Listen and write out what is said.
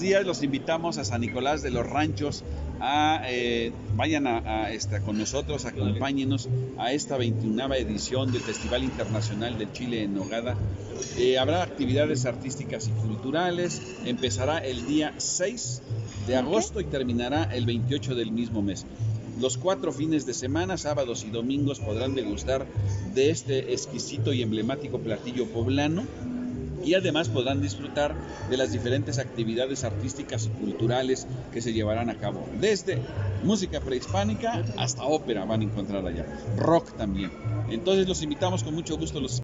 días los invitamos a San Nicolás de los Ranchos. Vayan con nosotros, acompáñenos a esta 21ª edición del Festival Internacional del Chile en Nogada. Habrá actividades artísticas y culturales. Empezará el día 6 de agosto y terminará el 28 del mismo mes. Los 4 fines de semana, sábados y domingos, podrán degustar de este exquisito y emblemático platillo poblano, y además podrán disfrutar de las diferentes actividades artísticas y culturales que se llevarán a cabo. Desde música prehispánica hasta ópera van a encontrar allá, rock también. Entonces los invitamos con mucho gusto.